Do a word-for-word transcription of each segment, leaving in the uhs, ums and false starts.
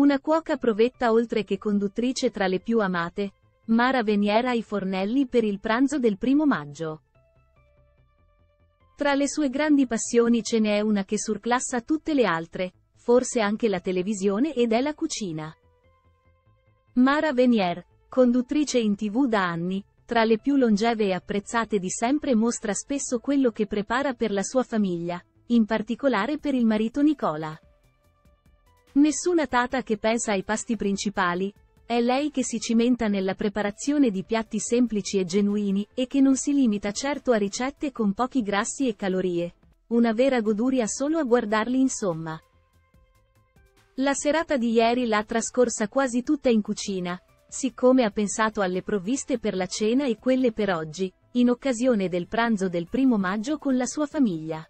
Una cuoca provetta oltre che conduttrice tra le più amate, Mara Venier ai fornelli per il pranzo del primo maggio. Tra le sue grandi passioni ce n'è una che surclassa tutte le altre, forse anche la televisione, ed è la cucina. Mara Venier, conduttrice in tivù da anni, tra le più longeve e apprezzate di sempre, mostra spesso quello che prepara per la sua famiglia, in particolare per il marito Nicola. Nessuna tata che pensa ai pasti principali, è lei che si cimenta nella preparazione di piatti semplici e genuini, e che non si limita certo a ricette con pochi grassi e calorie. Una vera goduria solo a guardarli, insomma. La serata di ieri l'ha trascorsa quasi tutta in cucina, siccome ha pensato alle provviste per la cena e quelle per oggi, in occasione del pranzo del primo maggio con la sua famiglia.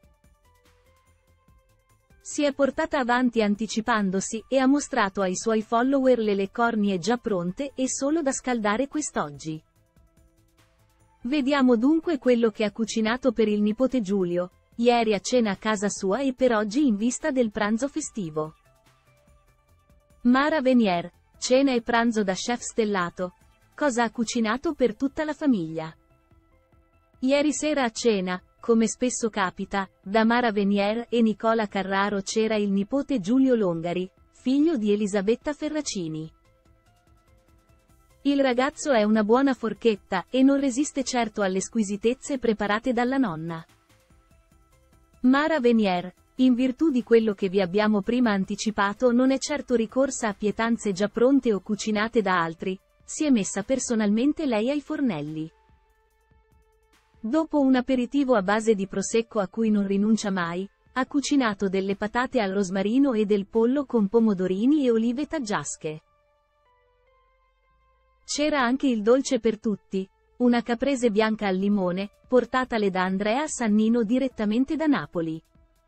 Si è portata avanti anticipandosi, e ha mostrato ai suoi follower le leccornie già pronte e solo da scaldare quest'oggi. Vediamo dunque quello che ha cucinato per il nipote Giulio, ieri a cena a casa sua e per oggi in vista del pranzo festivo. Mara Venier, cena e pranzo da chef stellato. Cosa ha cucinato per tutta la famiglia? Ieri sera a cena, come spesso capita, da Mara Venier e Nicola Carraro c'era il nipote Giulio Longari, figlio di Elisabetta Ferracini. Il ragazzo è una buona forchetta, e non resiste certo alle squisitezze preparate dalla nonna. Mara Venier, in virtù di quello che vi abbiamo prima anticipato, non è certo ricorsa a pietanze già pronte o cucinate da altri, si è messa personalmente lei ai fornelli. Dopo un aperitivo a base di prosecco a cui non rinuncia mai, ha cucinato delle patate al rosmarino e del pollo con pomodorini e olive taggiasche. C'era anche il dolce per tutti, una caprese bianca al limone, portatale da Andrea Sannino direttamente da Napoli.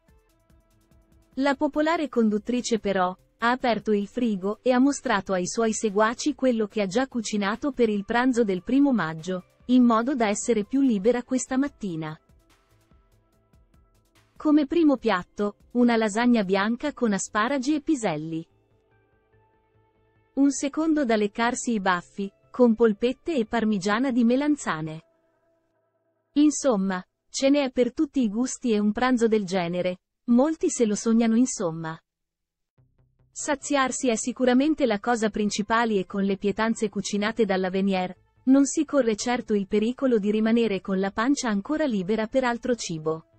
La popolare conduttrice però, ha aperto il frigo, e ha mostrato ai suoi seguaci quello che ha già cucinato per il pranzo del primo maggio, in modo da essere più libera questa mattina. Come primo piatto, una lasagna bianca con asparagi e piselli. Un secondo da leccarsi i baffi, con polpette e parmigiana di melanzane. Insomma, ce n'è per tutti i gusti, e un pranzo del genere, molti se lo sognano insomma. Saziarsi è sicuramente la cosa principale, e con le pietanze cucinate dalla Venier, non si corre certo il pericolo di rimanere con la pancia ancora libera per altro cibo.